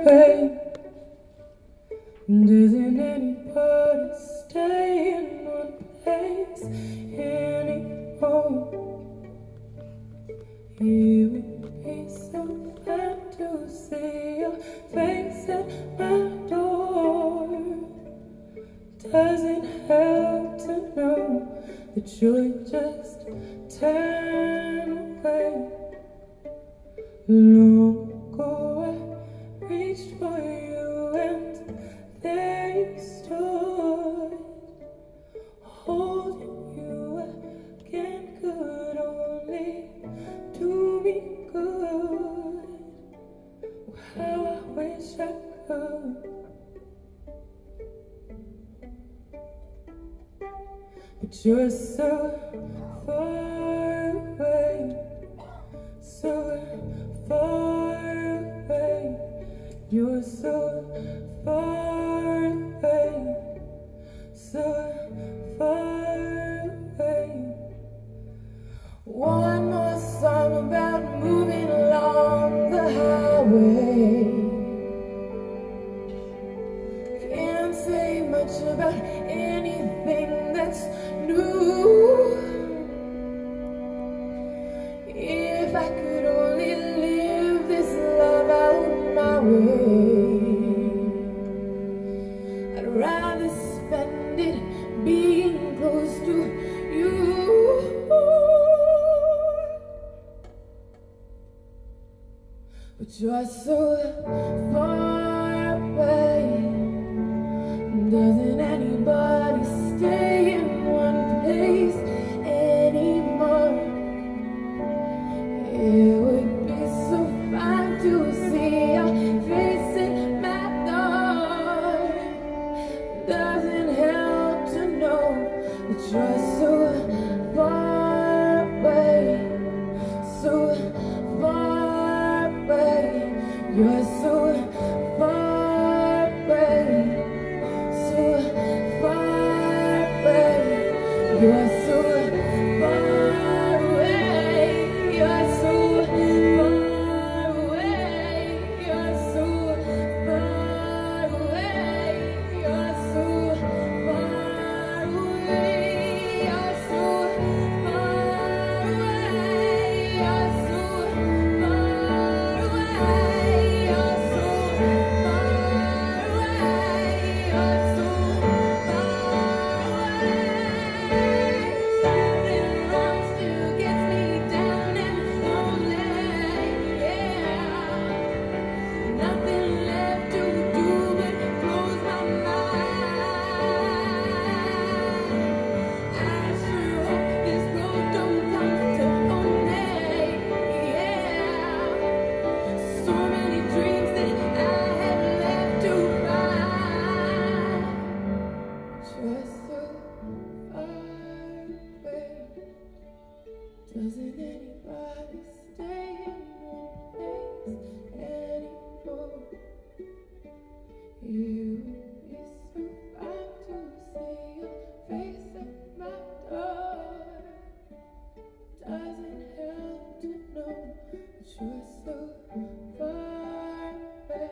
away. Doesn't anybody stay in one place anymore? It would be so bad to see your face at my door. Doesn't help to know that you're just turn away. Long ago I reached for you and there you stood, holding you again could only do me good. How I wish I could. But you're so far away, so far away. You're so far away, so far away. One more song about moving along the highway. Can't say much about anything that's new. If I could only live this love out my way, I'd rather spend it being close to you. But you're so far away. Doesn't anybody stay in one place anymore? It would be so fine to see your face at my door. Doesn't help to know that you're so far away, so far away. You're so far away, so far away. You're so far away. You're so far away. You're so far away. You're so far away. You're so far away. You're so far away. You're so far away. You're so something wrong still gets me down and lonely, yeah. Nothing left to do but close my mind. I sure hope this road don't come to only, yeah. So many dreams that I have left to find. Just so far away. Doesn't anybody stay in one place anymore? You would be so fine to see your face at my door. Doesn't help to know that you're so far away,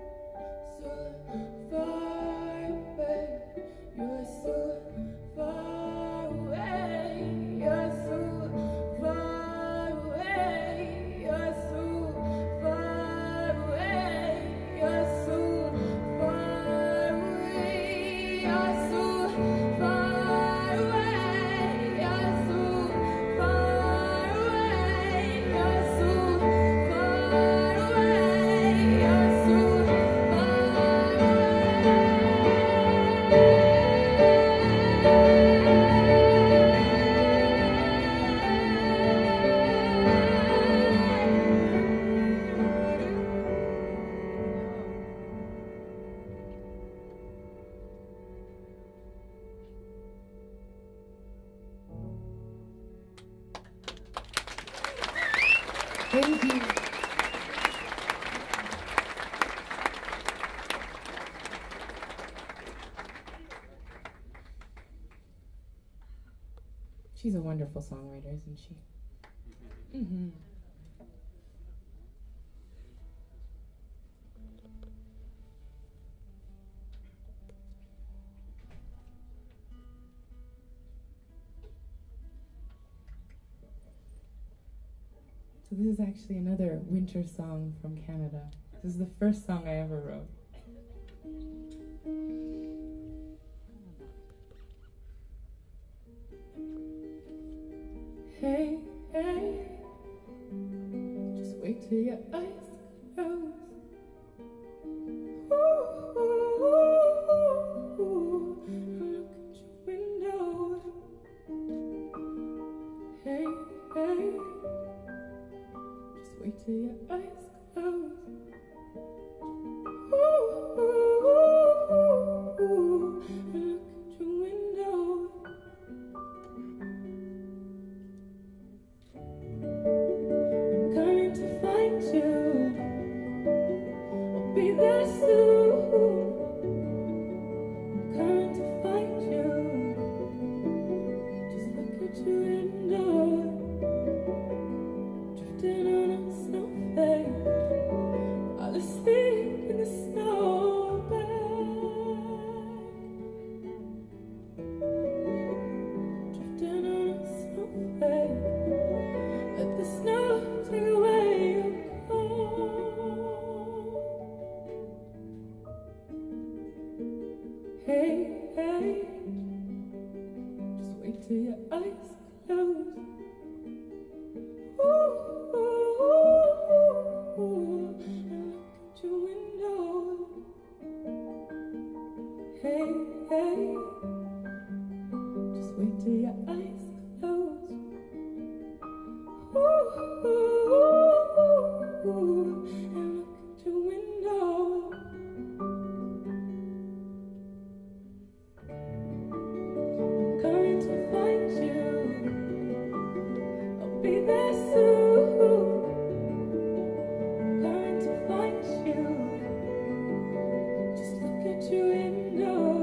so far away. You're so far away. You're so far away. You're so far away. You're so far away. You're so far away. You're so far away. You're so far away. You're so Thank you. She's a wonderful songwriter, isn't she? Mm-hmm. So this is actually another winter song from Canada. This is the first song I ever wrote. Hey, hey, just wait till your eyes close. Ooh, ooh, ooh, ooh. Look at your window. Hey, hey, just wait till your eyes close. Ooh, ooh, ooh, ooh. Look at your window. I'm coming to find you. I'll be there soon. I'm coming to find you. Just look at your window. Drifting on a snowflake. All asleep in the snowbank. Drifting on a snowflake. Let the snow take away your cold. Hey, hey, just wait till your eyes close. Ooh, ooh, ooh, ooh. And look at your window. Hey, hey, just wait till your eyes close. Ooh, ooh, ooh, ooh. And look at your window. I'm coming to find you. I'll be there soon. I'm coming to find you. Just look at your window.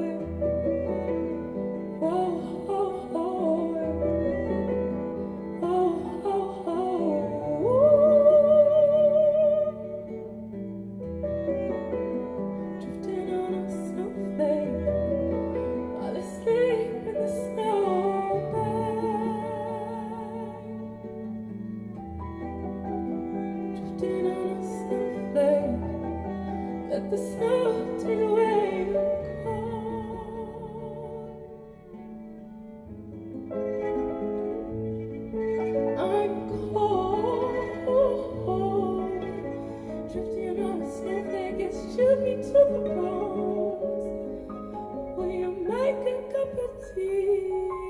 Oh, oh, oh. Oh, oh, oh. Drifting on a snowflake. Fall asleep in the snowbank. Drifting on a snowflake. Let the snow take away your cold. I'm cold. Drifting on a snowflake. It's chilled me to the bones. Will you make a cup of tea?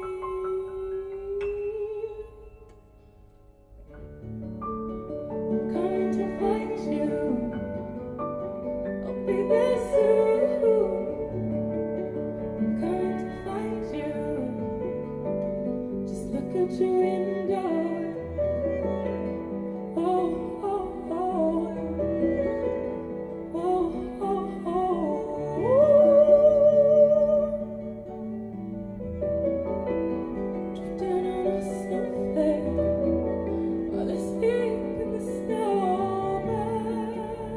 I'm coming to find you. I'll be there soon. I'm coming to find you. Just look at your window. Oh, oh, oh. Oh, oh, oh. Drifting on a snowflake. While asleep in the snowbank.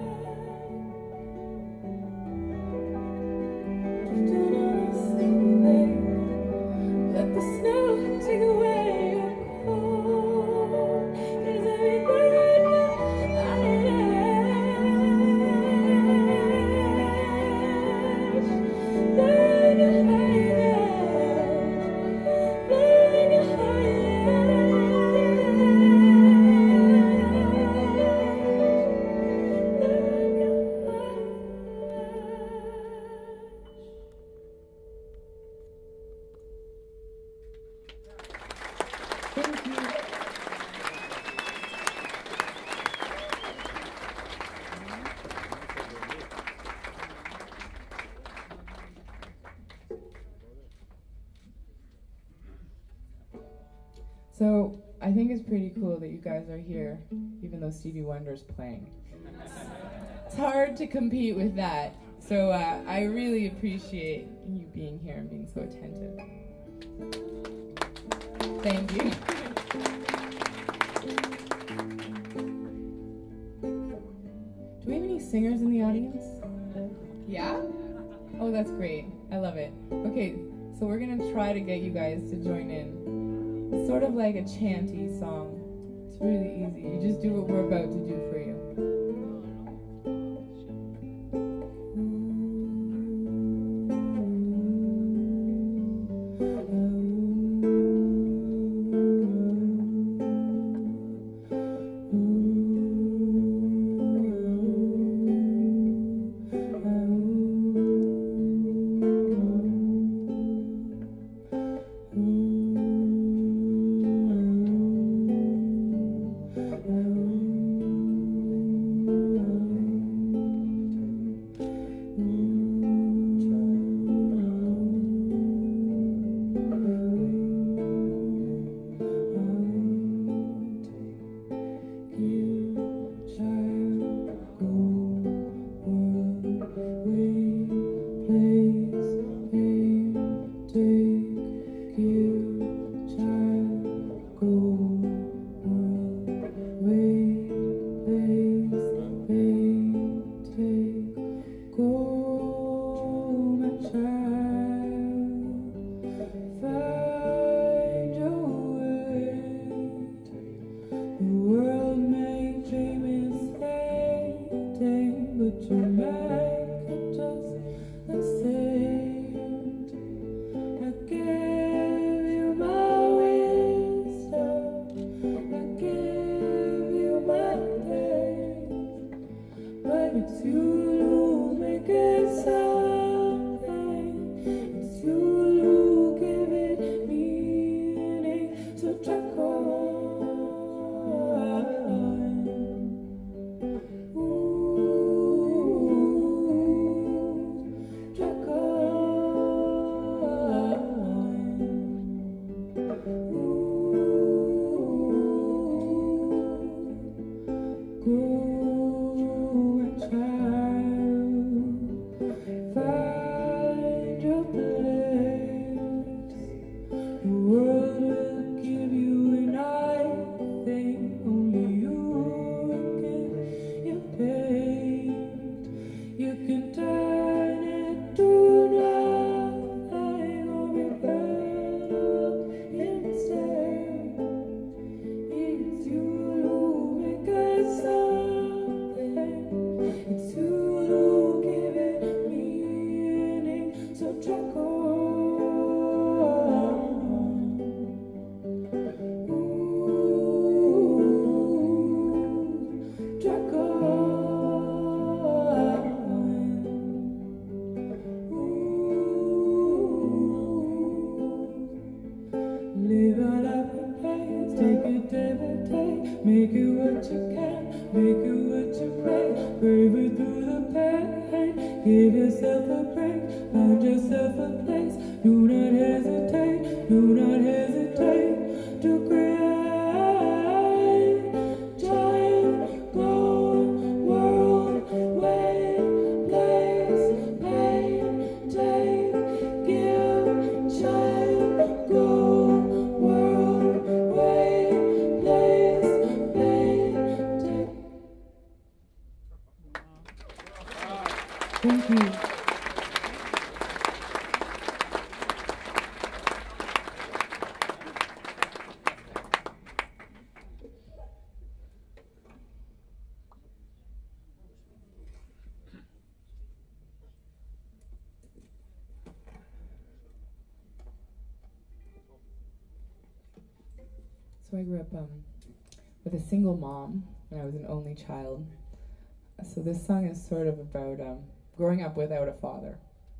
Drifting on a snowflake. Let the snow take away your cold. 'Cause everything Thank you. So I think it's pretty cool that you guys are here, even though Stevie Wonder's playing. It's hard to compete with that. So I really appreciate you being here and being so attentive. Thank you. Do we have any singers in the audience? Yeah? Oh, that's great. I love it. Okay, so we're gonna try to get you guys to join in. It's sort of like a chanty song. It's It's really easy. You just do what we're about to do for you. Thank you. So I grew up with a single mom, and I was an only child. So this song is sort of about growing up without a father.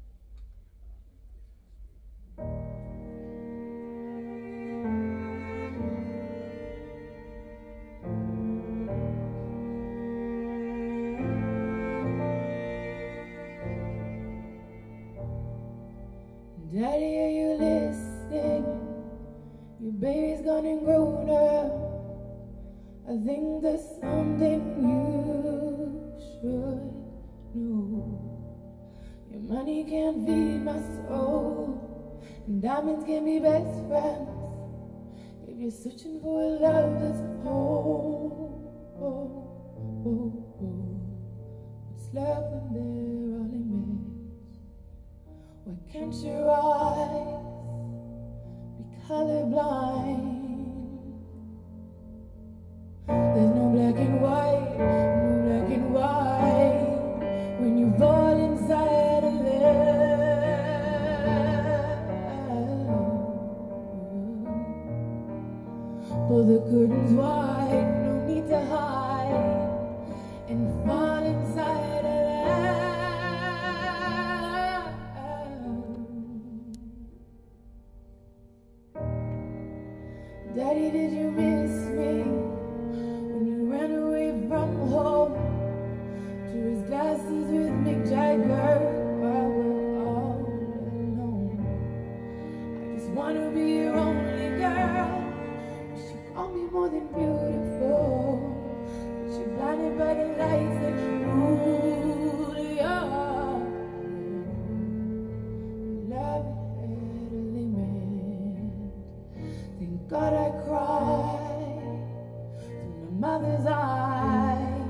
Daddy, are you listening? Your baby's gone and grown up. I think there's something you should know. Your money can't feed my soul, and diamonds can be best friends if you're searching for a love that's whole. What's love when they're all immense? Why can't your eyes be colorblind? There's no black and white, no black and white, when you fall inside a love. Pull the curtains wide, no need to hide, and fall inside a love. Daddy, did you miss me when you ran away from home to his glasses with Mick Jagger while we're all alone? I just want to be your only girl. She called me more than beautiful, but she blinded by the lights that rule your love had a limit. Thank God I cried through my mother's eyes.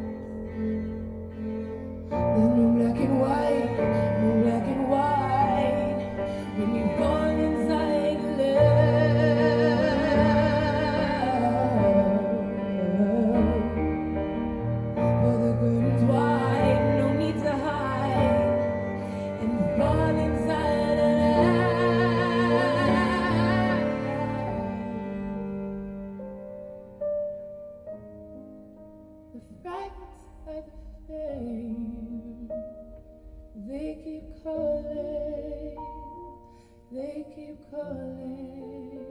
There's no black and white, no black and white, when you fall inside love. Pull the curtains wide, no need to hide, and fall inside love. The fragments of the flame, they keep calling, they keep calling.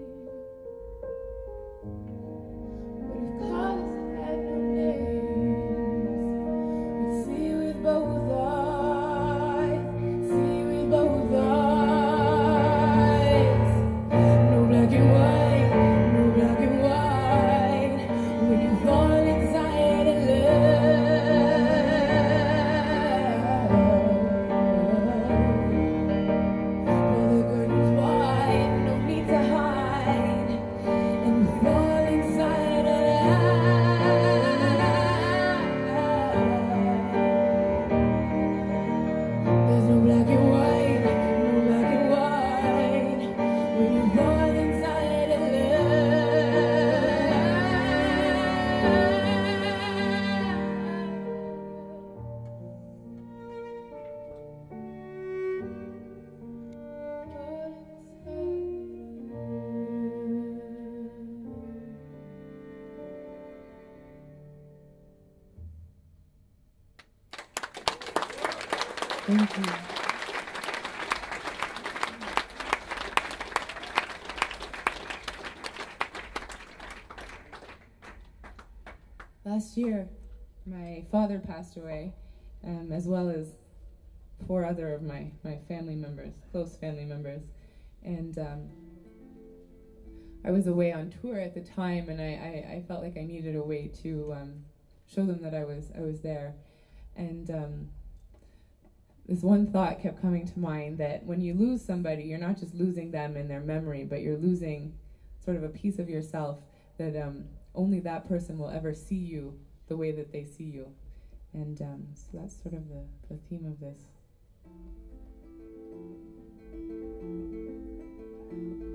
What if colors had no names? We'd see with both eyes, see with both eyes. No black and white, no black and white, when you fall inside a love. Pull the curtains wide, no need to hide, and fall inside a love. There's no black and white, no black and white, when you fall inside a Thank you. Last year, my father passed away, as well as 4 other of my family members, close family members. And I was away on tour at the time, and I felt like I needed a way to show them that I was there. And this one thought kept coming to mind, that when you lose somebody, you're not just losing them in their memory, but you're losing sort of a piece of yourself that only that person will ever see you the way that they see you. And so that's sort of the theme of this.